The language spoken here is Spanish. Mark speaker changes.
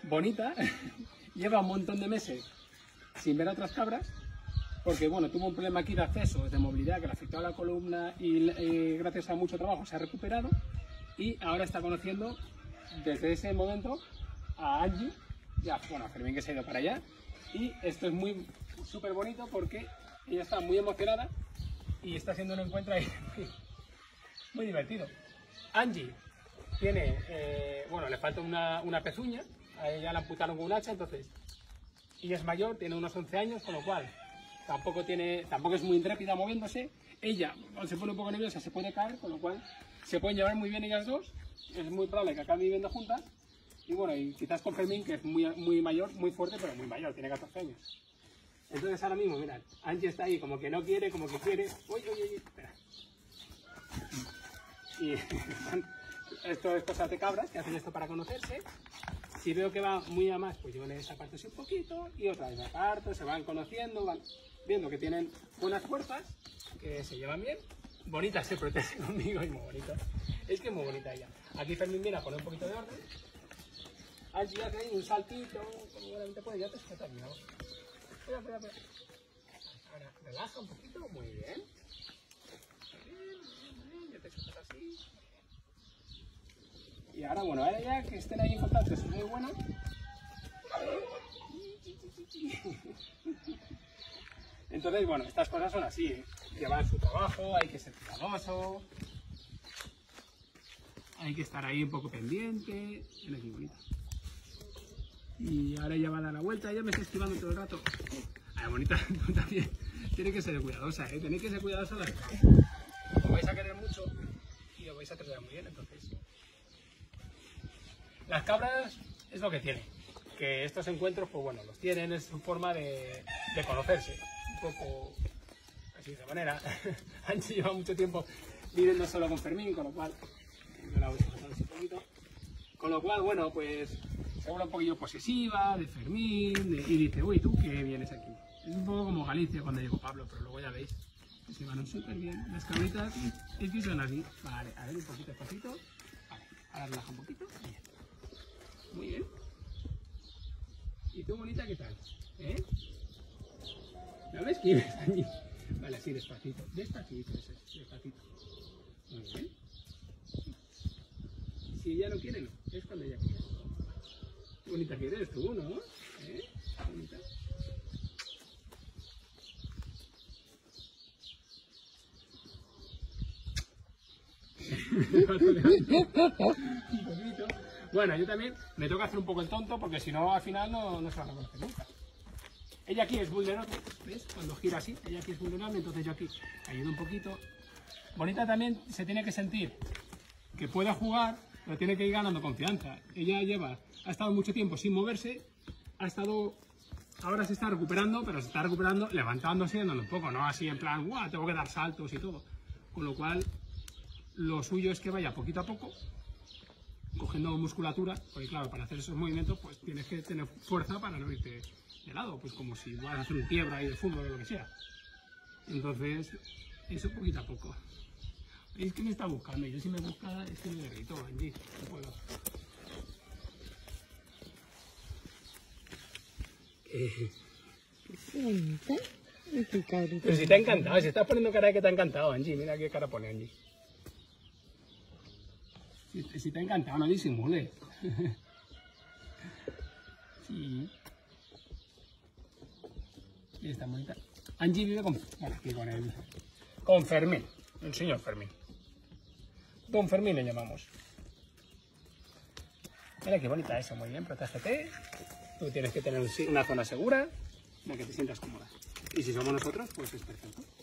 Speaker 1: bonita, lleva un montón de meses sin ver a otras cabras, porque bueno, tuvo un problema aquí de acceso, de movilidad, que le afectó a la columna y gracias a mucho trabajo se ha recuperado y ahora está conociendo desde ese momento a Angie, ya, bueno, a Fermín que se ha ido para allá, y esto es muy súper bonito porque ella está muy emocionada y está haciendo un encuentro ahí muy divertido. Angie tiene, bueno, le falta una pezuña, a ella la amputaron con un hacha, entonces, ella es mayor, tiene unos 11 años, con lo cual tampoco es muy intrépida moviéndose. Ella, cuando se pone un poco nerviosa, se puede caer, con lo cual se pueden llevar muy bien ellas dos, es muy probable que acaben viviendo juntas, y bueno, y quizás con Fermín, que es muy mayor, muy fuerte, pero muy mayor, tiene 14 años. Entonces ahora mismo, mirad, Angie está ahí como que no quiere, como que quiere. Uy, espera. Y esto es cosas de cabras que hacen esto para conocerse. Si veo que va muy a más, pues yo les aparto así un poquito y otra vez aparto, se van conociendo, van viendo que tienen buenas fuerzas, que se llevan bien. Bonita, se protege conmigo y muy bonita. Es que es muy bonita ella. Aquí Fermín viene a poner un poquito de orden. Angie hace ahí un saltito, como realmente puede, ya te está bien. Espera. Ahora relaja un poquito, muy bien. Ya te sueltas así. Y ahora, bueno, ahora ya que estén ahí en contacto, eso es muy bueno. Entonces, bueno, estas cosas son así, llevan su trabajo, hay que ser cuidadoso, hay que estar ahí un poco pendiente. Mira qué bonita. Y ahora ella va a dar la vuelta, ella me está esquivando todo el rato. Ay, bonita, tú también tienes que ser cuidadosa, tenéis que ser cuidadosa las dos. Os vais a querer mucho y os vais a tratar muy bien, entonces. Las cabras es lo que tienen, que estos encuentros, pues bueno, los tienen, es su forma de conocerse, un poco así de manera. Angie lleva mucho tiempo viviendo solo con Fermín, con lo cual, yo la voy a pasar así un poquito, con lo cual, bueno, pues se vuelve un poquillo posesiva de Fermín, y dice, uy, ¿tú qué vienes aquí? Es un poco como Galicia cuando llegó Pablo, pero luego ya veis que se van súper bien. Las cabritas es que son así. Vale, a ver, un poquito despacito. Vale, ahora relaja un poquito. Bien. Muy bien. ¿Y tú, bonita, qué tal? ¿No me esquives, Angie? Vale, así, despacito. Despacito, despacito. Muy bien. Si ella no quiere, no. Es cuando ella quiere. Qué bonita que eres tú, ¿no? Bonita. Un poquito. Bueno, yo también me toca hacer un poco el tonto porque si no al final no se van a conocer nunca. Ella aquí es vulnerable, ¿ves? Cuando gira así, ella aquí es vulnerable, entonces yo aquí ayudo un poquito. Bonita también se tiene que sentir que puede jugar, pero tiene que ir ganando confianza. Ella ha estado mucho tiempo sin moverse, ahora se está recuperando, pero se está recuperando levantándose y andando un poco, no así en plan, ¡guau! Tengo que dar saltos y todo. Con lo cual, lo suyo es que vaya poquito a poco, cogiendo musculatura, porque claro, para hacer esos movimientos pues tienes que tener fuerza para no irte de lado, pues como si vas a hacer un quiebra ahí de fútbol o lo que sea. Entonces, eso poquito a poco. Es que me está buscando, y yo si me busca es que me derrito, Angie, no puedo. Pero si te ha encantado, si estás poniendo cara de que te ha encantado, Angie, mira qué cara pone Angie. Si te ha encantado, no disimule. Sí. Y está bonita. Angie vive con Fermín, el señor Fermín. Don Fermín le llamamos. Mira qué bonita eso, muy bien, protégete. Tú tienes que tener una zona segura, en la que te sientas cómoda. Y si somos nosotros, pues es perfecto.